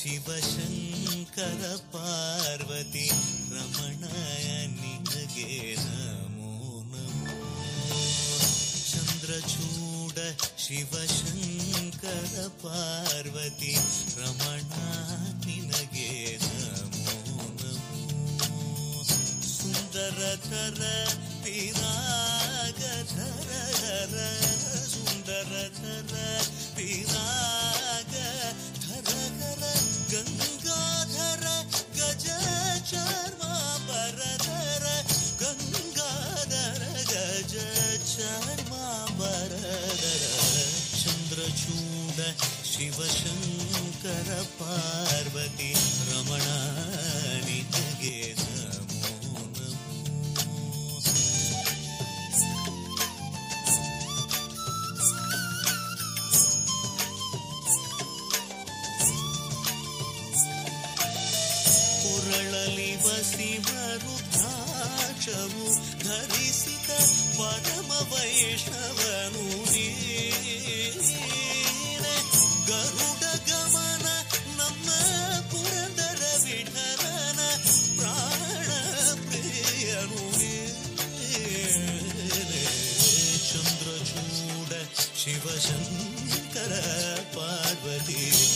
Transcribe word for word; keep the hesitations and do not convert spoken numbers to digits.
ಶಿವಶಂಕರ ಪಾರ್ವತಿ ರಮಣ ನಿನಗೆ ನಮೋ ನಮೋ. ಚಂದ್ರಚೂಡ ಶಿವಶಂಕರ ಪಾರ್ವತಿ ರಮಣ ನಿನಗೆ ನಮೋ ನಮೋ. ಸುಂದರಧರ ವಿರಾಗಧರ ಧರ ಸುಂದರಧರ ವಿರಾಗ ಧರ ಧರ ಗಂಗಾಧರ ಗಜ ಚರ್ಮಾಂಬರಧರ ಗಂಗಾಧರ ಗಜ ಚರ್ಮಾಂಬರಧರ. ಚಂದ್ರಚೂಡ ಶಿವಶಂಕರ ಪಾರ್ವತಿ ರಮಣ ನಿನಗೆ ನಮೋ ನಮೋ. ಪುರಳಲಿ ವಸಿವರು ದ್ರಾಕ್ಷವು ಧರಿಸಿದ ಪರಮ ವೈಷ್ಣವನು ನೀನೆ. ಗರುಡ ಗಮನ ನಮ್ಮ ಪುರಂದರ ವಿಠಲನ ಪ್ರಾಣ ಪ್ರಿಯನು ನೀನೆ. ಚಂದ್ರಚೂಡ ಶಿವಶಂಕರ ಪಾರ್ವತಿ